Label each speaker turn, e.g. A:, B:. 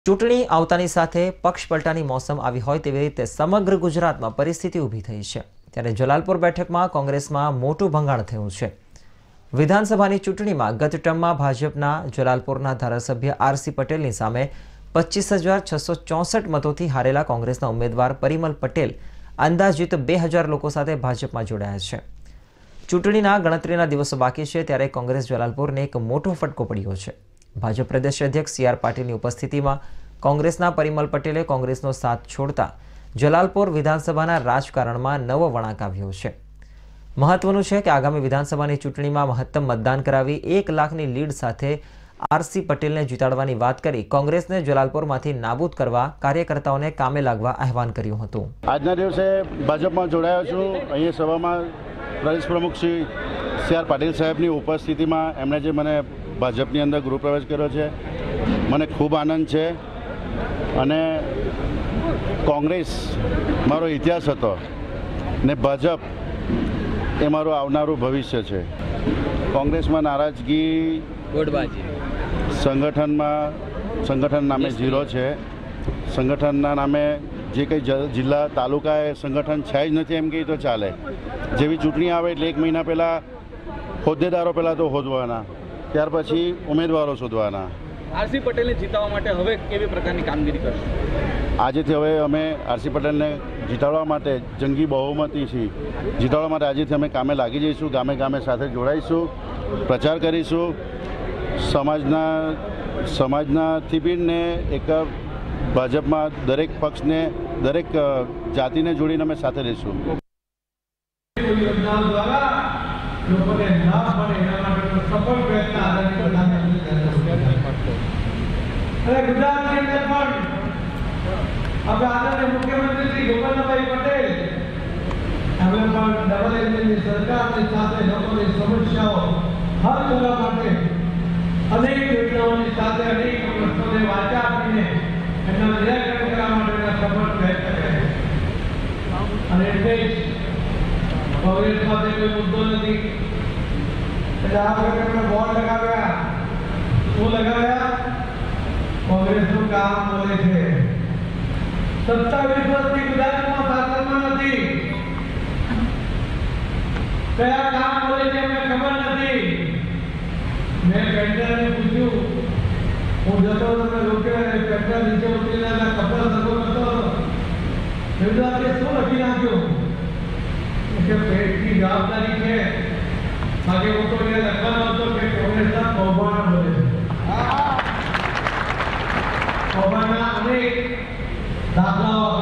A: ચૂંટણી આવતાની સાથે પક્ષ પલટાની મોસમ આવી હોય તેવી રીતે સમગ્ર ગુજરાતમાં પરિસ્થિતિ ઊભી થઈ છે। ત્યારે જલાલપોર બેઠકમાં કોંગ્રેસમાં મોટું ભંગાણ થયું છે। વિધાનસભાની ચૂંટણીમાં ગત ટર્મમાં ભાજપના જલાલપોરના ધારાસભ્ય આરસી પટેલની સામે 25,664 મતોથી હારેલા કોંગ્રેસના ઉમેદવાર પરિમલ પટેલ અંદાજિત 2,000 લોકો સાથે ભાજપમાં જોડાયા છે। ચૂંટણીના ગણતરીના દિવસો બાકી છે ત્યારે કોંગ્રેસ જલાલપોરને એક મોટો ફટકો પડ્યો છે। भाजपा प्रदेश अध्यक्ष CR पाटिल की उपस्थिति में कांग्रेसना परिमल पटेले कांग्रेसनो साथ छोड़ता जलालपोर विधानसभा राजकारण में नवो वळांक आव्यो छे। महत्वनुं छे कि आगामी विधानसभा चूंटणी में महत्तम मतदान करावी 1 लाखनी लीड साथे आरसी पटेल ने जीताडवानी वात करी कांग्रेस ने जलालपोर मांथी नाबूद करवा कार्यकर्ताओने कामे लागवा आह्वान कर्युं हतुं।
B: आजना दिवसे भाजपमां जोडायो छुं। अहीं सभामां प्रदेश प्रमुख श्री CR पाटिल साहेबनी उपस्थितिमां एमणे जे मने भाजपनी अंदर गृह प्रवेश कर्यो छे मने खूब आनंद छे अने कांग्रेस मारो इतिहास हतो ने भाजप ए मारो आवनारू भविष्य छे। कांग्रेस में नाराजगी संगठन नामे जीरो छे। संगठनना नामे जे कई जिला तालुका संगठन छे ज नथी एम कही तो चाले। जेवी चूंटणी आवे एटले 1 महीना पहला होद्देदारो पहला तो होदवाना त्यार पछी उम्मीदवारों शोधवाना।
C: आरसी पटेल ने जीतवा माटे हवे केवी प्रकारनी कामगीरी करशो?
B: आजेथी हवे अमे आरसी पटेल ने जीताडवा माटे जंगी बहुमतीथी जीताडवा माटे आजेथी अमे कामे लागी जईशुं। गामे गामे साथे जोडाईशुं, प्रचार करीशुं। समाजना थी बी ने एक भाजपमां दरेक पक्ष ने दरेक जाति ने जोड़ीने अमे साथे रहीशुं।
D: लोगों लाभ મળે એના માટે સફળ પ્રયત્ન આદરણીય પ્રધાનમંત્રી અને ગુજરાતની અંદર પણ હવે આદરણીય મુખ્યમંત્રી શ્રી ગોપાલભાઈ પટેલ એમણે પણ ડબલ એન્જિનની સરકારની સાથે લોકોની સમસ્યાઓ હલ કરવા માટે અનેક યોજનાઓની સાથે અનેક પ્રશ્નોને વાચા આપીને એમના નિરાકરણ કરવા માટેના સફળ પ્રયત્ન કર્યા અને એટલે कांग्रेस में कोई मुद्दों नहीं आ प्रकार बोर्ड लगाव्या शू लगाव्या कांग्रेस काम बोले थे 27 वर्षથી ગુજરાતમાં શાસનમાં નથી કયા કામ બોલે છે મને ખબર નથી। મેં પેન્ટરને પૂછ્યું હું જતો તમે રોકે પેન્ટર નીચે ઉતરીને કપડા સગો કરતો હતો કે શું લખી નાખ્યું કે પેટ की जवाबदारी है बाकी वो तो ये लखनऊ तो के कांग्रेस का कौभांड बोले कौभांड अनेक दाखला